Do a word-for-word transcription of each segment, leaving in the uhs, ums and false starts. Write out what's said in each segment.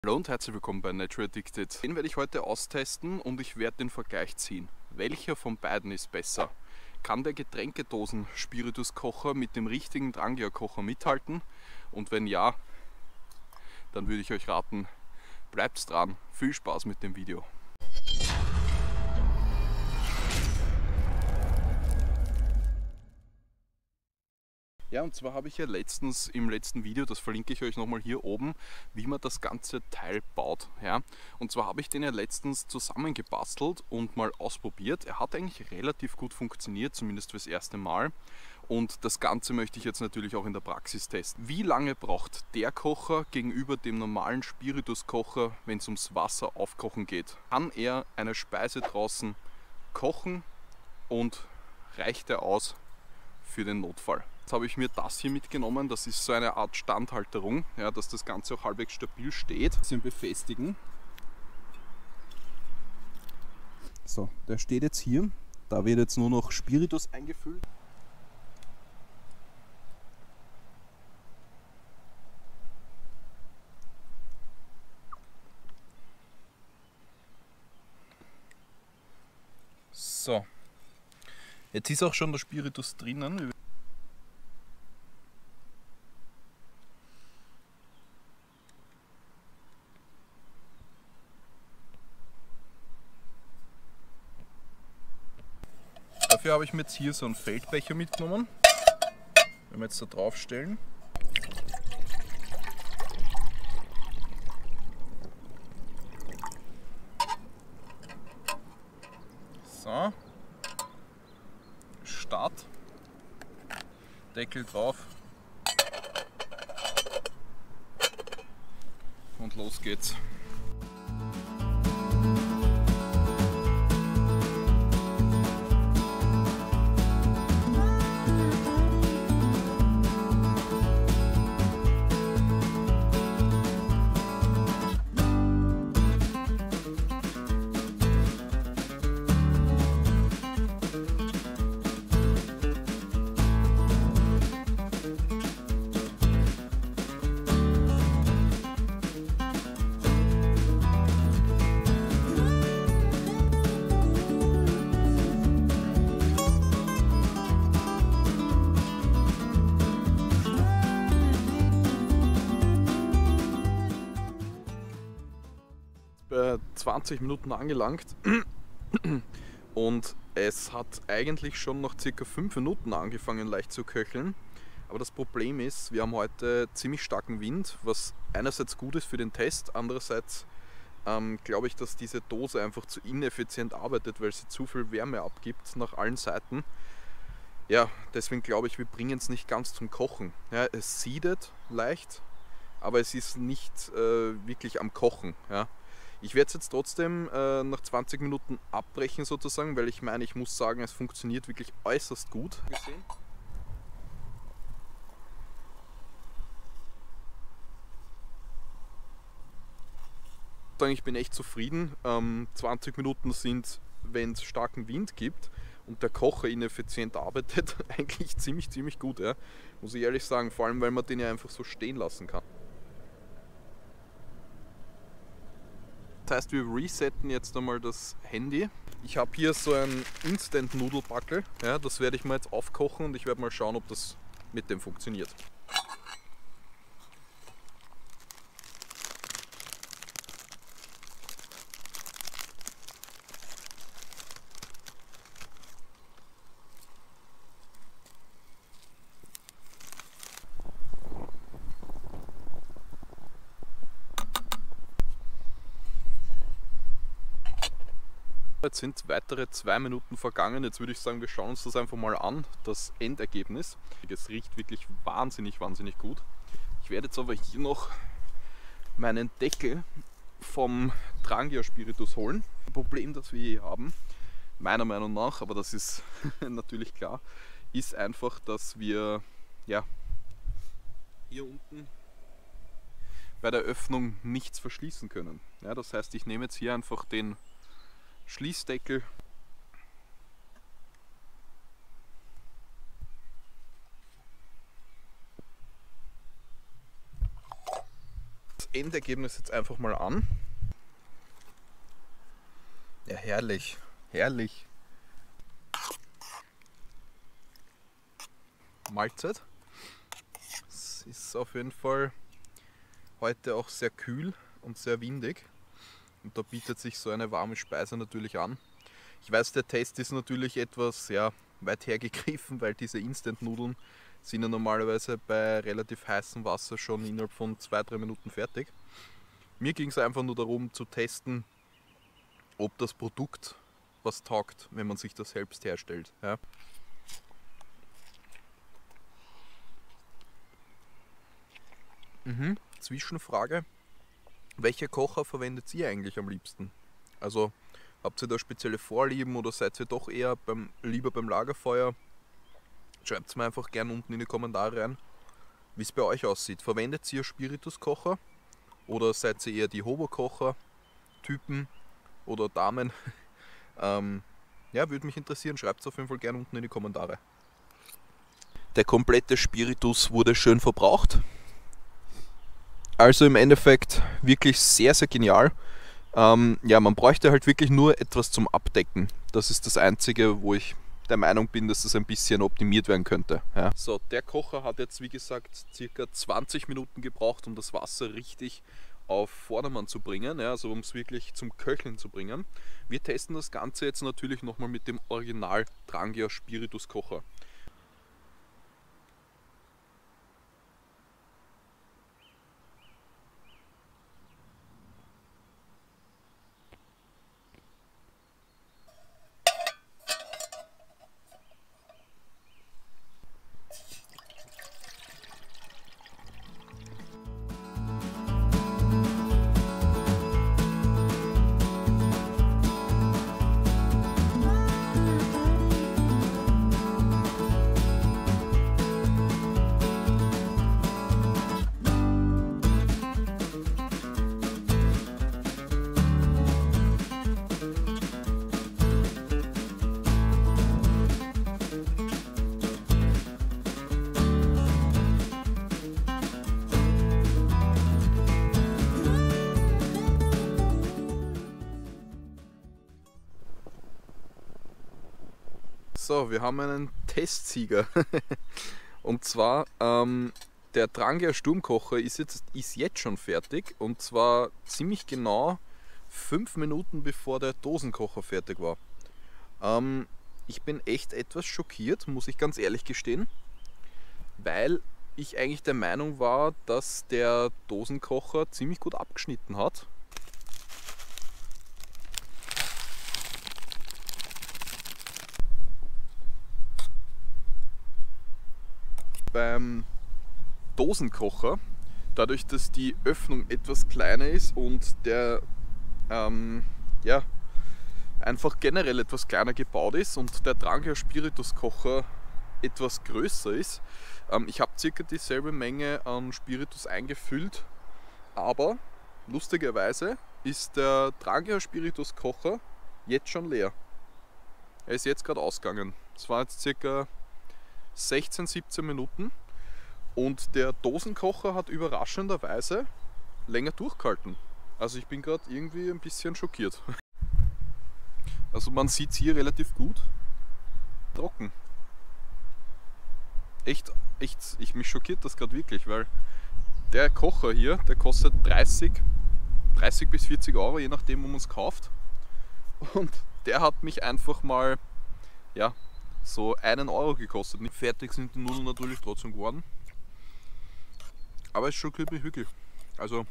Hallo und herzlich willkommen bei Natural Addicted. Den werde ich heute austesten und ich werde den Vergleich ziehen. Welcher von beiden ist besser? Kann der Getränkedosen-Spirituskocher mit dem richtigen Drangia-Kocher mithalten? Und wenn ja, dann würde ich euch raten, bleibt dran. Viel Spaß mit dem Video. Ja, und zwar habe ich ja letztens im letzten Video, das verlinke ich euch nochmal hier oben, wie man das ganze Teil baut. Ja? Und zwar habe ich den ja letztens zusammengebastelt und mal ausprobiert. Er hat eigentlich relativ gut funktioniert, zumindest fürs erste Mal. Und das Ganze möchte ich jetzt natürlich auch in der Praxis testen. Wie lange braucht der Kocher gegenüber dem normalen Spirituskocher, wenn es ums Wasser aufkochen geht? Kann er eine Speise draußen kochen und reicht er aus für den Notfall? Jetzt habe ich mir das hier mitgenommen, das ist so eine Art Standhalterung, ja, dass das Ganze auch halbwegs stabil steht. Ein bisschen befestigen. So, der steht jetzt hier, da wird jetzt nur noch Spiritus eingefüllt. So, jetzt ist auch schon der Spiritus drinnen. Dafür habe ich mir jetzt hier so einen Feldbecher mitgenommen. Wenn wir jetzt da drauf stellen. So. Start. Deckel drauf. Und los geht's. Bei zwanzig Minuten angelangt und es hat eigentlich schon nach circa fünf Minuten angefangen leicht zu köcheln. Aber das Problem ist, wir haben heute ziemlich starken Wind, was einerseits gut ist für den Test, andererseits ähm, glaube ich, dass diese Dose einfach zu ineffizient arbeitet, weil sie zu viel Wärme abgibt nach allen Seiten. Ja, deswegen glaube ich, wir bringen es nicht ganz zum Kochen. Ja, es siedet leicht, aber es ist nicht äh, wirklich am Kochen. Ja. Ich werde es jetzt trotzdem äh, nach zwanzig Minuten abbrechen sozusagen, weil ich meine, ich muss sagen, es funktioniert wirklich äußerst gut. Gesehen? Ich bin echt zufrieden. Ähm, zwanzig Minuten sind, wenn es starken Wind gibt und der Kocher ineffizient arbeitet, eigentlich ziemlich, ziemlich gut. Ja? Muss ich ehrlich sagen, vor allem, weil man den ja einfach so stehen lassen kann. Das heißt, wir resetten jetzt einmal das Handy. Ich habe hier so ein Instant-Nudelbackel. Ja, das werde ich mal jetzt aufkochen und ich werde mal schauen, ob das mit dem funktioniert. Jetzt sind weitere zwei Minuten vergangen. Jetzt würde ich sagen, wir schauen uns das einfach mal an, das Endergebnis. Es riecht wirklich wahnsinnig, wahnsinnig gut. Ich werde jetzt aber hier noch meinen Deckel vom Drangia Spiritus holen. Das Problem, das wir hier haben, meiner Meinung nach, aber das ist natürlich klar, ist einfach, dass wir ja, hier unten bei der Öffnung nichts verschließen können. Ja, das heißt, ich nehme jetzt hier einfach den Schließdeckel Endergebnis jetzt einfach mal an. Ja, herrlich, herrlich. Mahlzeit. Es ist auf jeden Fall heute auch sehr kühl und sehr windig. Und da bietet sich so eine warme Speise natürlich an. Ich weiß, der Test ist natürlich etwas ja, weit hergegriffen, weil diese Instant-Nudeln sind ja normalerweise bei relativ heißem Wasser schon innerhalb von zwei bis drei Minuten fertig. Mir ging es einfach nur darum zu testen, ob das Produkt was taugt, wenn man sich das selbst herstellt. Ja. Mhm. Zwischenfrage, welche Kocher verwendet ihr eigentlich am liebsten? Also habt ihr da spezielle Vorlieben oder seid ihr doch eher beim, lieber beim Lagerfeuer? Schreibt es mir einfach gerne unten in die Kommentare rein, wie es bei euch aussieht. Verwendet ihr Spirituskocher oder seid ihr eher die Hobo-Kocher-Typen oder Damen? ähm, ja, würde mich interessieren. Schreibt es auf jeden Fall gerne unten in die Kommentare. Der komplette Spiritus wurde schön verbraucht. Also im Endeffekt wirklich sehr, sehr genial. Ähm, ja, man bräuchte halt wirklich nur etwas zum Abdecken. Das ist das Einzige, wo ich der Meinung bin, dass das ein bisschen optimiert werden könnte. Ja. So, der Kocher hat jetzt wie gesagt circa zwanzig Minuten gebraucht, um das Wasser richtig auf Vordermann zu bringen, ja, also um es wirklich zum Köcheln zu bringen. Wir testen das Ganze jetzt natürlich nochmal mit dem Original Trangia Spiritus Kocher. So, wir haben einen Testsieger. Und zwar, ähm, der Trangia Sturmkocher ist jetzt, ist jetzt schon fertig. Und zwar ziemlich genau fünf Minuten bevor der Dosenkocher fertig war. Ähm, ich bin echt etwas schockiert, muss ich ganz ehrlich gestehen. Weil ich eigentlich der Meinung war, dass der Dosenkocher ziemlich gut abgeschnitten hat. Beim Dosenkocher, dadurch, dass die Öffnung etwas kleiner ist und der ähm, ja, einfach generell etwas kleiner gebaut ist und der Trangia Spiritus Kocher etwas größer ist. Ähm, ich habe circa dieselbe Menge an Spiritus eingefüllt, aber lustigerweise ist der Trangia Spiritus Kocher jetzt schon leer. Er ist jetzt gerade ausgegangen. Es war jetzt circa sechzehn, siebzehn Minuten und der Dosenkocher hat überraschenderweise länger durchgehalten. Also ich bin gerade irgendwie ein bisschen schockiert. Also man sieht es hier relativ gut. Trocken. Echt, echt, ich, mich schockiert das gerade wirklich, weil der Kocher hier, der kostet dreißig, dreißig bis vierzig Euro, je nachdem wo man es kauft. Und der hat mich einfach mal, ja, so einen Euro gekostet. Nicht fertig sind die Nudeln natürlich trotzdem geworden. Aber es schockiert mich wirklich. Also,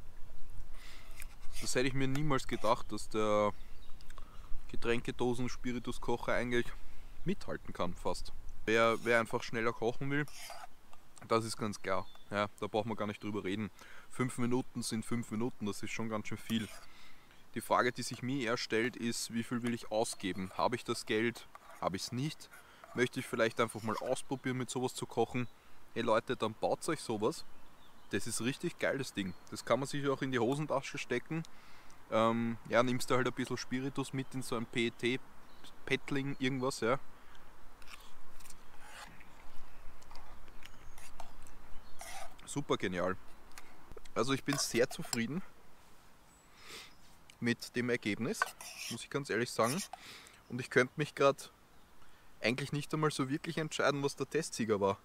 das hätte ich mir niemals gedacht, dass der Getränkedosen-Spirituskocher eigentlich mithalten kann, fast. Wer, wer einfach schneller kochen will, das ist ganz klar. Ja, da braucht man gar nicht drüber reden. Fünf Minuten sind fünf Minuten, das ist schon ganz schön viel. Die Frage, die sich mir eher stellt, ist, wie viel will ich ausgeben? Habe ich das Geld? Habe ich es nicht? Möchte ich vielleicht einfach mal ausprobieren, mit sowas zu kochen? Hey Leute, dann baut euch sowas. Das ist richtig geil, das Ding. Das kann man sich auch in die Hosentasche stecken. Ähm, ja, nimmst du halt ein bisschen Spiritus mit in so ein P E T-Paddling, irgendwas, ja. Super genial. Also ich bin sehr zufrieden mit dem Ergebnis, muss ich ganz ehrlich sagen. Und ich könnte mich gerade eigentlich nicht einmal so wirklich entscheiden, was der Testsieger war.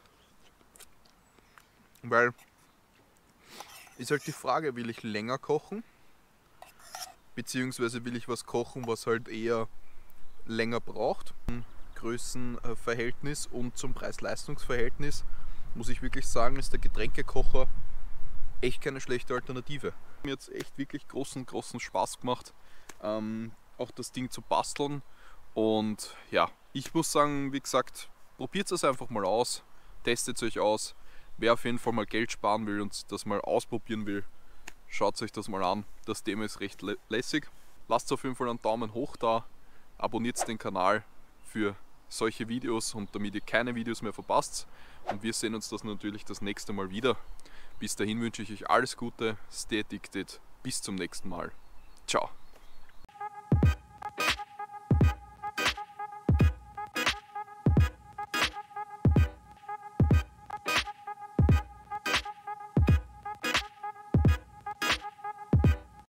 Weil ist halt die Frage, will ich länger kochen? Beziehungsweise will ich was kochen, was halt eher länger braucht. Im Größenverhältnis und zum Preis-Leistungs-Verhältnis muss ich wirklich sagen, ist der Getränkekocher echt keine schlechte Alternative. Mir hat echt wirklich großen, großen Spaß gemacht, ähm, auch das Ding zu basteln. Und ja, ich muss sagen, wie gesagt, probiert es einfach mal aus, testet es euch aus. Wer auf jeden Fall mal Geld sparen will und das mal ausprobieren will, schaut euch das mal an. Das Thema ist recht lässig. Lasst auf jeden Fall einen Daumen hoch da, abonniert den Kanal für solche Videos und damit ihr keine Videos mehr verpasst. Und wir sehen uns das natürlich das nächste Mal wieder. Bis dahin wünsche ich euch alles Gute, stay addicted, bis zum nächsten Mal. Ciao.